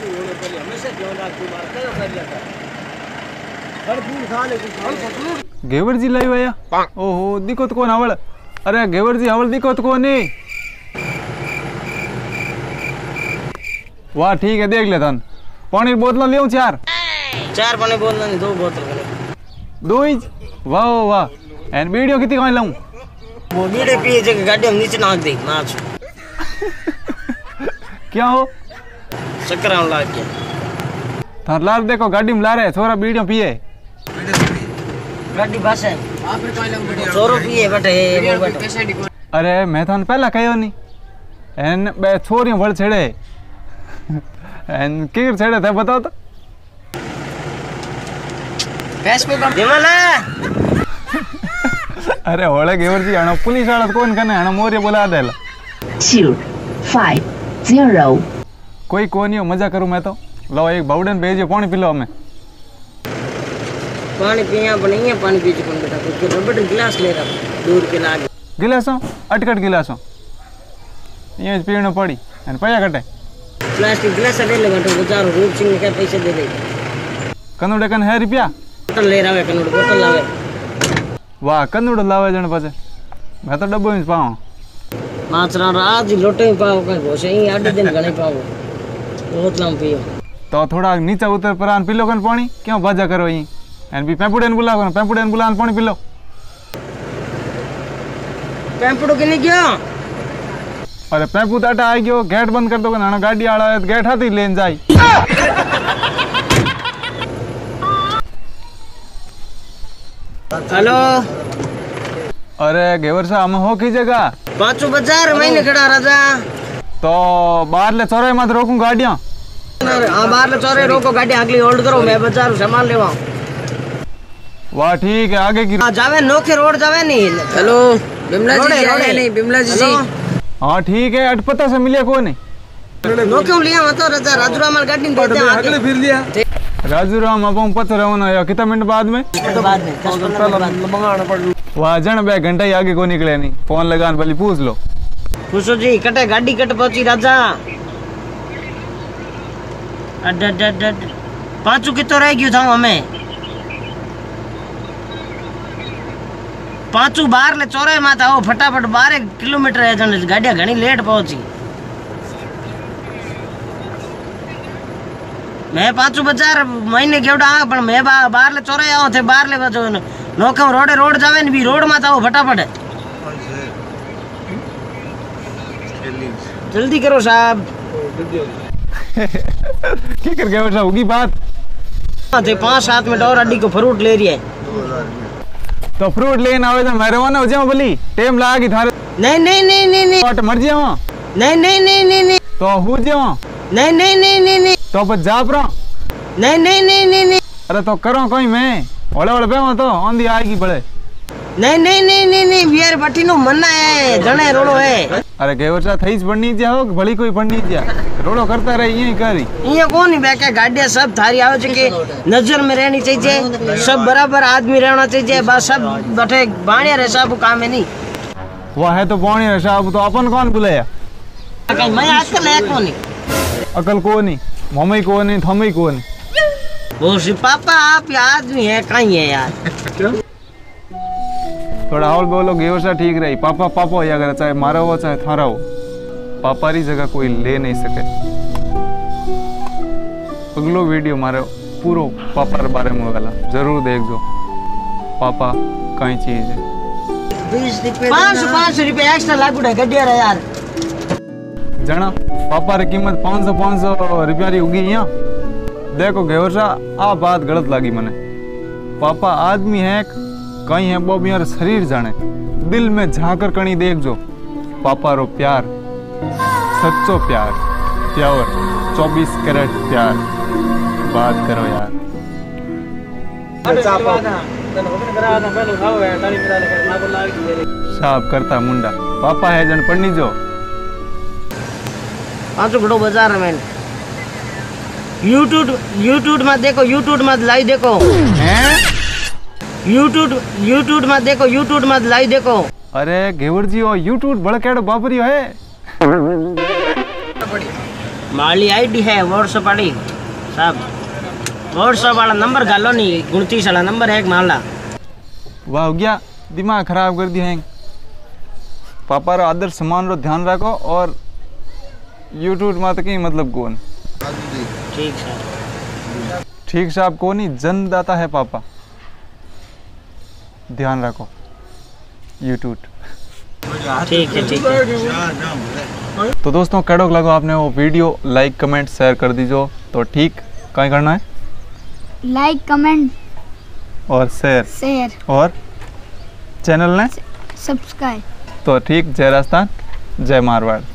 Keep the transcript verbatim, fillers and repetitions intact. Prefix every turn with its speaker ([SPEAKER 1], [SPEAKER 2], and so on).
[SPEAKER 1] घेवर जी लाई भैया ओहो दिक्कत कौन हवल अरे घेवर जी हवल दिक्कत कौन है वाह ठीक है देख ले धन पानी बोतल ले चार
[SPEAKER 2] चार पानी बोतल नहीं दो बोतल
[SPEAKER 1] दो इंच वाह वाह एंड वीडियो कितनी कहाँ लाऊं
[SPEAKER 2] वो वीडियो पिए जगह गाड़ी हम नीचे नाच दे नाच
[SPEAKER 1] क्या हो
[SPEAKER 2] चक्कर आने लग गया
[SPEAKER 1] थार लाल देखो गाड़ी में ला रहे छोरा वीडियो पिए
[SPEAKER 2] गाड़ी बस है आपने कहाँ लाऊं वीडियो छोरो पिए बैठे
[SPEAKER 1] अरे मैं थान पहला कहो नहीं एन बे छोरियों भल छेड़े एन किर छेड़े थे बताओ तो अरे होले घेवर जी हणो पुलिस वाला कौन कने हणो मोरे बुला देला
[SPEAKER 3] two five zero
[SPEAKER 1] कोई कोनी हो मजा करूं मैं तो लो एक बाउडन भेजो पानी पी लो हमें
[SPEAKER 2] पानी पिया बनिए पानी पी चुकन बेटा कोई रबड़ गिलास ले रहा दूर के लागे
[SPEAKER 1] गिलासों अटकट गिलासों ये पीने पड़ी एन पैसा कटे
[SPEAKER 2] प्लास्टिक गिलास ले ले बेटा बेचारो रूप सिंह के पैसे दे दे
[SPEAKER 1] कनुड़े कन है रुपया
[SPEAKER 2] बोतल ले रहा है कनुड़ बोतल लावे
[SPEAKER 1] वाह कनुड़ लावे जण पाछे मैं तो डब्बो में पाऊं
[SPEAKER 2] माचरा राज लोटे में पाओ कहीं घोषे ही आठ दिन गणे पाओ बहुत लम पियो
[SPEAKER 1] तो थोड़ा नीचे उतर परान पी लो कन पानी क्यों बाजा करो यहीं एन भी पेंपुड़न बुला कन पेंपुड़न बुलान पानी पी लो
[SPEAKER 2] पेंपुड़ो के नहीं गया
[SPEAKER 1] अरे पेंपू टाटा आ गयो गेट बंद कर दो कन गाड़ी आड़ा है गेट हाथी लेन जाई
[SPEAKER 2] हेलो
[SPEAKER 1] अरे घेवर साहब हम हो की जगह
[SPEAKER 2] पांचों बाजार महीने खड़ा राजा
[SPEAKER 1] तो बाहर ले चौराहे मत रोकूं गाड़ियां
[SPEAKER 2] हाँ बाहर ले चौराहे रोको गाड़ी अगली होल्ड करो मैं बाजार सामान लेवा
[SPEAKER 1] वाह ठीक है आगे की
[SPEAKER 2] हाँ जावे नोखे रोड जावे नहीं हेलो बिमला जी रोडे नहीं बिमला जी जी
[SPEAKER 1] हाँ ठीक है अटपता से मिले को नहीं
[SPEAKER 2] नोखे लिया मत राजा राजूराम माल गाड़ी दे दे
[SPEAKER 1] अगले फिर लिया राजूराम अब हम पत्थर होना है कितना मिनट बाद में
[SPEAKER 2] बाद में दस पंद्रह मिनट बाद
[SPEAKER 1] वहाँ जन बे घंटा ही आगे को निकले नहीं फोन लगान भली पूछ लो
[SPEAKER 2] खुशो जी कटे गाड़ी कट पहुंची राजा अड अड अड अड पांचू कितो रह गयो था हमें पांचू बाहर ले चौराहे माथ आओ फटाफट बारह किलोमीटर है जन गाड़ियां घणी लेट पहुंची मैं पांचू बाजार महीने केवड़ा आ पण मैं बाहर ले चौराहे आओ थे बाहर ले बजो नोखम रोडे रोड जावे ने भी रोड माथ आओ फटाफट जल्दी करो साहब
[SPEAKER 1] की कर गए होगी बात
[SPEAKER 2] थे पांच सात मिनट और अड्डी को फ्रूट ले रही है
[SPEAKER 1] तो फ्रूट लेन आवे तो मैं रवाना हो जाऊं भली टाइम लागी थारे
[SPEAKER 2] नहीं नहीं नहीं नहीं नहीं
[SPEAKER 1] तो मर जाऊं
[SPEAKER 2] नहीं नहीं नहीं नहीं नहीं
[SPEAKER 1] तो हो जाऊं
[SPEAKER 2] नहीं नहीं नहीं नहीं नहीं
[SPEAKER 1] तो बस जा परा
[SPEAKER 2] नहीं नहीं नहीं नहीं नहीं
[SPEAKER 1] अरे तो करो कोई मैं ओले ओले बेवा तो आंधी आएगी बड़े
[SPEAKER 2] नहीं नहीं नहीं नहीं नहीं बियर बटी नो मन्ना है जने रोड़ो है
[SPEAKER 1] अरे घेवर सा थईस बननी जाओ भली कोई बननी जा रोड़ो करता रहे यही करी
[SPEAKER 2] ये कौन नहीं बैठे गाड़ियां सब थारी आवे छे के नजर में रहनी चाहिए सब बराबर आदमी रहना चाहिए बस सब बैठे बाणिया रे सब काम है नहीं
[SPEAKER 1] वो है तो बाणिया रे साहब तो अपन कौन बुलाया
[SPEAKER 2] कहीं मैं आजकल है कौन नहीं
[SPEAKER 1] अकल को नहीं मम्मी को नहीं थम्मी को नहीं
[SPEAKER 2] वो सी पापा आप आदमी है कहीं है यार
[SPEAKER 1] थोड़ा और बोलो घेवर सा ठीक रही पापा पापा हो अगर चाहे मारा हो चाहे थारा हो पापा री जगह कोई ले नहीं सके अगलो वीडियो मारे पूरो पापा रे बारे में वाला जरूर देखो पापा कई चीज है
[SPEAKER 2] पाँच सौ पाँच सौ रुपये एक्स्ट्रा लागू है गड्डिया रे यार
[SPEAKER 1] जना पापा री कीमत पाँच सौ पाँच सौ रुपया री होगी यहाँ देखो घेवर सा आ बात गलत लगी मने पापा आदमी है कहीं है वो भी शरीर जाने दिल में झांकर कणी देख जो पापा रो प्यार सच्चो प्यार प्यार चौबीस कैरेट प्यार बात करो यार साहब करता मुंडा पापा है जन पढ़नी जो
[SPEAKER 2] पाँच बड़ो बाजार है मैंने यूट्यूब यूट्यूब में देखो यूट्यूब में लाइव देखो
[SPEAKER 1] हैं
[SPEAKER 2] यूट्यूब यूट्यूब में देखो यूट्यूब में लाइव देखो
[SPEAKER 1] अरे घेवर जी ओ यूट्यूब बड़ा केड़ो बाबरी है
[SPEAKER 2] माली आईडी है व्हाट्सएप वाली साहब, व्हाट्सएप वाला नंबर गालो नहीं, उनतीस वाला नंबर है एक माला।
[SPEAKER 1] वाह हो गया, दिमाग खराब कर दिया है। पापा रो आदर सम्मान रो ध्यान रखो और यूट्यूब में तो कहीं मतलब कौन
[SPEAKER 2] ठीक साहब,
[SPEAKER 1] ठीक साहब कौन ही जन्मदाता है पापा, ध्यान रखो यूट्यूब।
[SPEAKER 2] ठीक है ठीक है।
[SPEAKER 1] तो दोस्तों कैडोक लगो आपने वो वीडियो लाइक कमेंट शेयर कर दीजो। तो ठीक कहीं करना है,
[SPEAKER 4] लाइक कमेंट
[SPEAKER 1] और शेयर
[SPEAKER 4] शेयर
[SPEAKER 1] और चैनल ने
[SPEAKER 4] सब्सक्राइब।
[SPEAKER 1] तो ठीक, जय राजस्थान, जय मारवाड़।